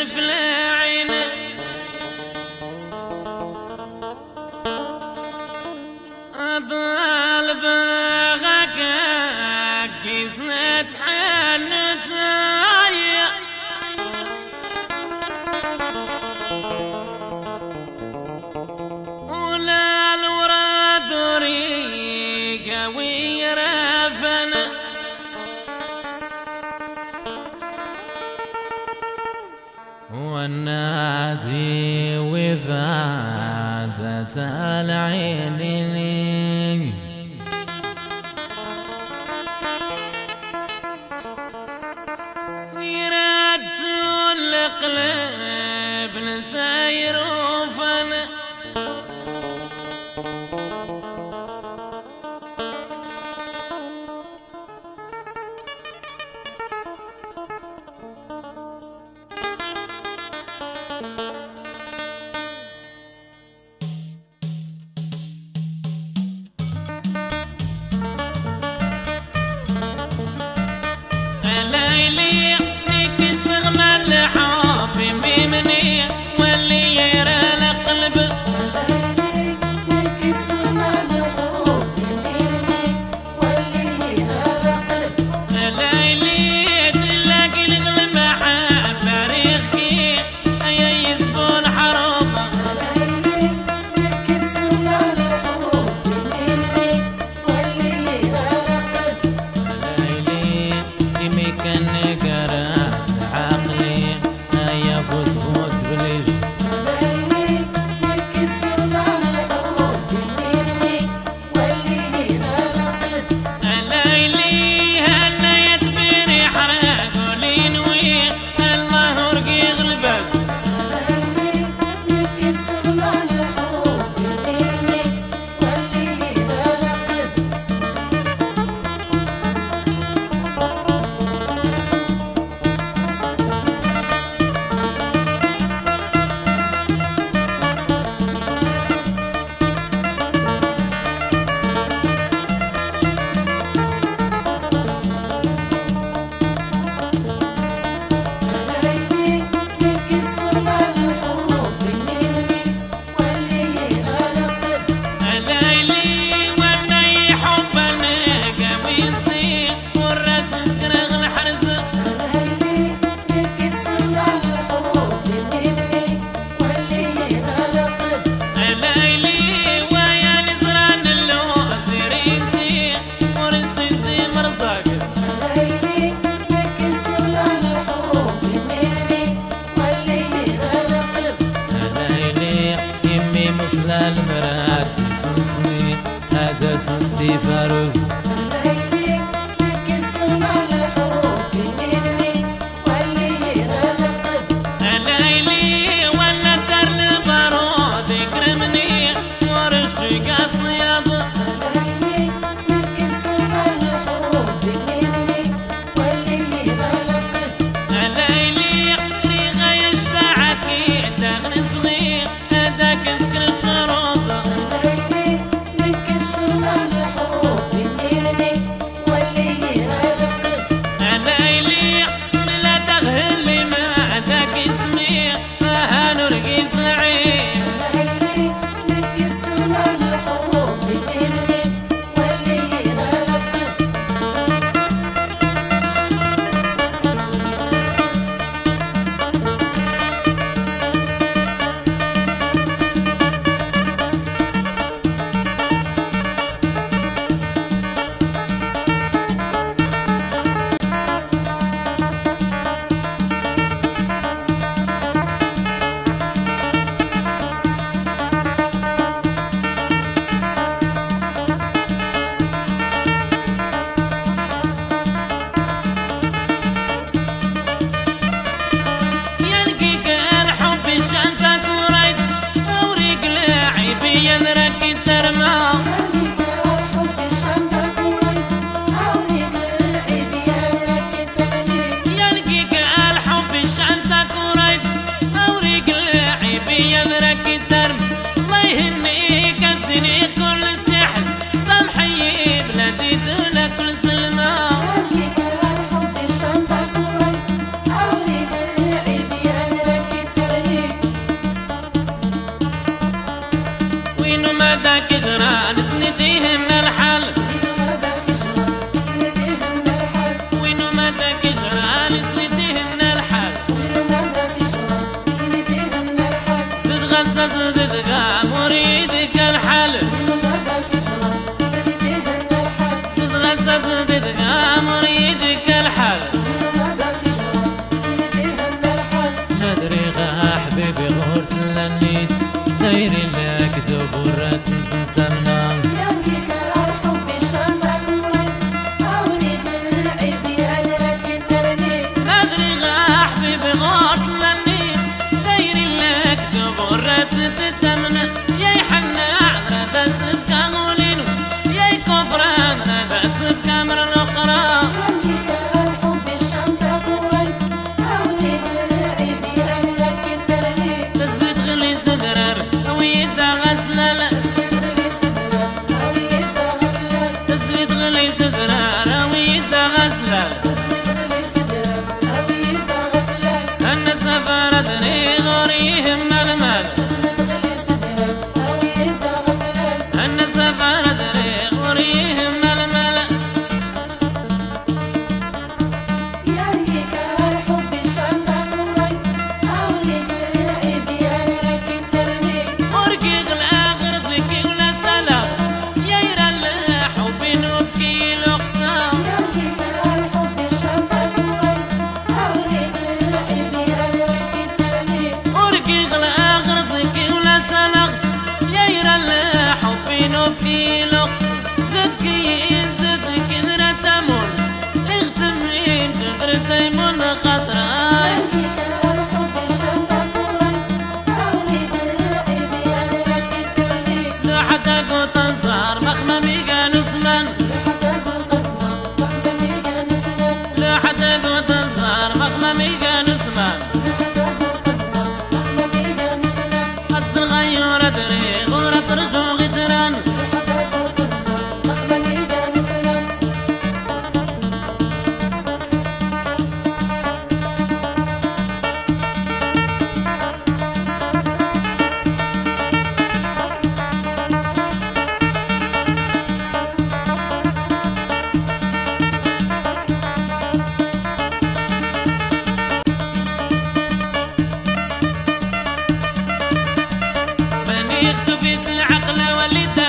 في العين أضل بغاك كيسنت حنتاي ولا الوراد ريقا ويرافنا والنادي وفاذة العين يراد سول قلب نساير وفنا ليلي نكسر من الحب بمني واللي يرى القلب نكسر من الحب بمني واللي يرى القلب ليلي تلاقي القلب حب ريخكي أيا يسبون حرب ليلي نكسر من الحب بمني واللي يرى القلب ليلي كان قرار عقلي يا فوسفوت بليج ليلي نكسر الحب بمني واللي القلب ليلي هنا يتبير يحرق ولينوي الله ورقي غلبس ليلي نكسر الحب بمني واللي القلب المرات سنسني هذا سنستي فاروز ليلي نكسر الحب بمني واللي القلب ليلي ولا دار البارود يكرمني ورشق الصياد ليلي نكسر الحب بمني واللي القلب ليلي ريغا يشتعكي تغني صغير هذاك سكر الشروط ليلي نكسر الحب بمني واللي القلب ليلي ملا تغهلي ما هذاك اسمي فها نرقص العين ليلي نكسر الحب بمني واللي القلب غدري غورة ترجو غتران اختفيت العقل وليت